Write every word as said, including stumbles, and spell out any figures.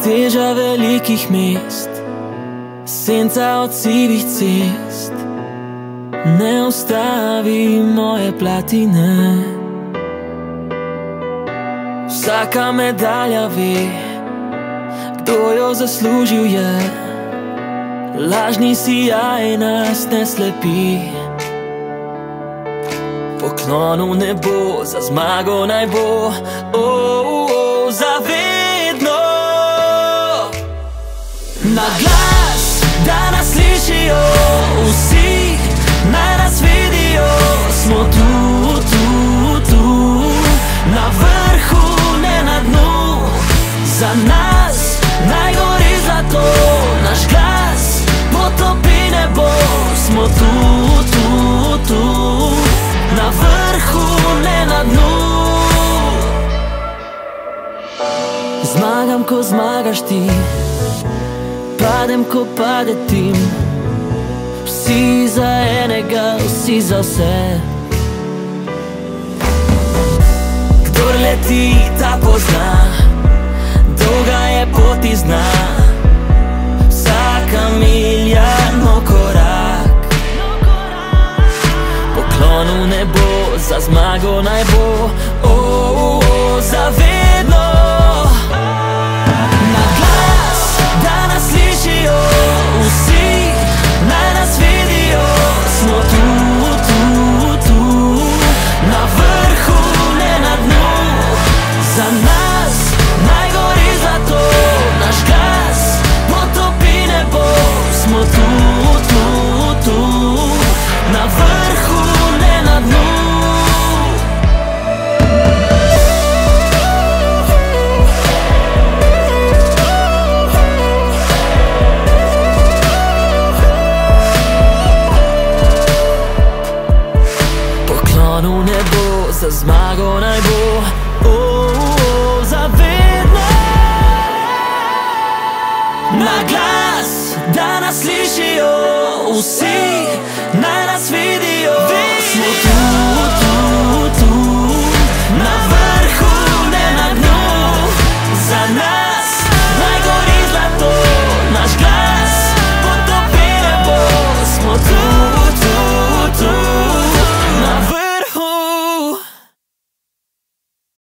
teža velikih mest, senca od sivih cest ne ustavi moje platine. Vsaka medalja ve, kdo jo zaslužil je. Lažni sijaj nas ne slepi. Poklon v nebo, za zmago naj bo, oh, oh, za vedno. Na glas, da nas slišijo vsi, naj nas vidijo. Smo tu, tu, tu, na vrhu, ne na dnu. Za nas naj gori zlato, naš glas potopi nebo. Smo tu, tu, tu, na vrhu, ne na dnu. Zmagam, ko zmagaš ti, padem, ko pade tim. Vsi za enega, vsi za vse. Kdor leti, ta pozna, dolga je pot iz dna. Vsaka milja, no korak. Poklon v nebo, za zmago naj bo, oh, oh, oh, za vedno. Na glas, da nas slišijo vsi, naj nas vidijo. Smo tu, tu, tu, na vrhu, ne na dnu. Za nas naj gori zlato, naš glas potopi nebo. Smo tu, tu, tu, na vrhu, ne na dnu. Poklon v nebo, za zmago naj bo, oh, oh, za vedno. Na glas, da nas slišijo vsi, naj nas vidijo. Smo tu, tu.